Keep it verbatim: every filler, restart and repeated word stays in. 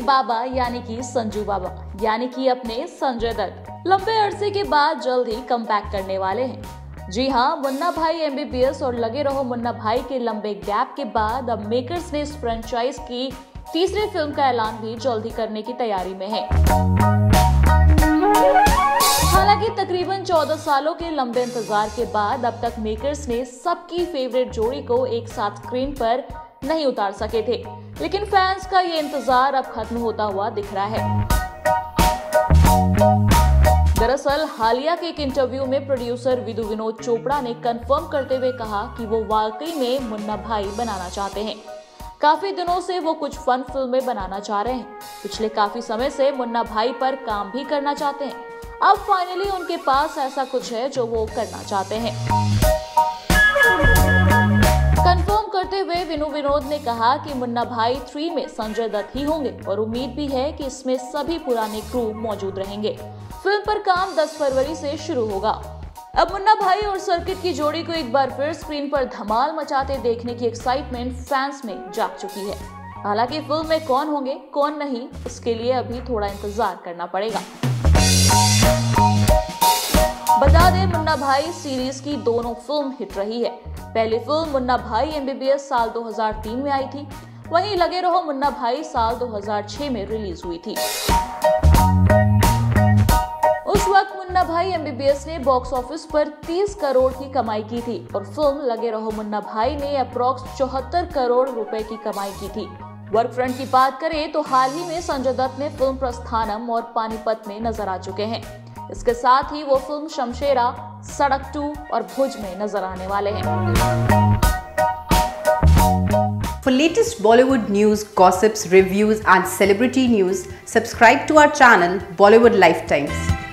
बाबा यानी कि संजू बाबा यानी कि अपने संजय दत्त लंबे अरसे के बाद जल्द ही कमबैक करने वाले हैं। जी हाँ, मुन्ना भाई एमबीबीएस और लगे रहो मुन्ना भाई के लंबे गैप के बाद अब मेकर्स ने इस फ्रेंचाइज की तीसरी फिल्म का ऐलान भी जल्द ही करने की तैयारी में है। हालांकि तकरीबन चौदह सालों के लंबे इंतजार के बाद अब तक मेकर्स ने सबकी फेवरेट जोड़ी को एक साथ स्क्रीन पर नहीं उतार सके थे, लेकिन फैंस का ये इंतजार अब खत्म होता हुआ दिख रहा है। दरअसल हालिया के एक इंटरव्यू में प्रोड्यूसर विदु विनोद चोपड़ा ने कंफर्म करते हुए कहा कि वो वाकई में मुन्ना भाई बनाना चाहते हैं। काफी दिनों से वो कुछ फन फिल्में बनाना चाह रहे हैं। पिछले काफी समय से मुन्ना भाई पर काम भी करना चाहते हैं। अब फाइनली उनके पास ऐसा कुछ है जो वो करना चाहते हैं। कंफर्म करते हुए विनु विनोद ने कहा कि मुन्ना भाई थ्री में संजय दत्त ही होंगे और उम्मीद भी है कि इसमें सभी पुराने क्रू मौजूद रहेंगे। फिल्म पर काम दस फरवरी से शुरू होगा। अब मुन्ना भाई और सर्किट की जोड़ी को एक बार फिर स्क्रीन पर धमाल मचाते देखने की एक्साइटमेंट फैंस में जाग चुकी है। हालांकि फिल्म में कौन होंगे कौन नहीं, इसके लिए अभी थोड़ा इंतजार करना पड़ेगा। बता दें, मुन्ना भाई सीरीज की दोनों फिल्म हिट रही है। पहली फिल्म मुन्ना भाई एमबीबीएस साल दो हज़ार तीन में आई थी, वहीं लगे रहो मुन्ना भाई साल दो हज़ार छह में रिलीज हुई थी। उस वक्त मुन्ना भाई एमबीबीएस ने बॉक्स ऑफिस पर तीस करोड़ की कमाई की थी और फिल्म लगे रहो मुन्ना भाई ने अप्रॉक्स चौहत्तर करोड़ रुपए की कमाई की थी। वर्क फ्रंट की बात करें तो हाल ही में संजय दत्त ने फिल्म प्रस्थानम और पानीपत में नजर आ चुके हैं। इसके साथ ही वो फिल्म शमशेरा, सड़क टू और भुज में नजर आने वाले हैं। For latest Bollywood news, gossips, reviews and celebrity news, subscribe to our channel Bollywood Lifetimes.